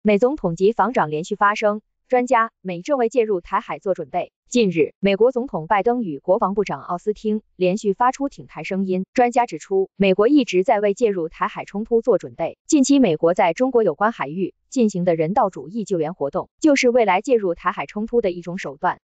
美总统级防长连续发声，专家美正为介入台海做准备。近日，美国总统拜登与国防部长奥斯汀连续发出挺台声音。专家指出，美国一直在为介入台海冲突做准备。近期，美国在中国有关海域进行的人道主义救援活动，就是未来介入台海冲突的一种手段。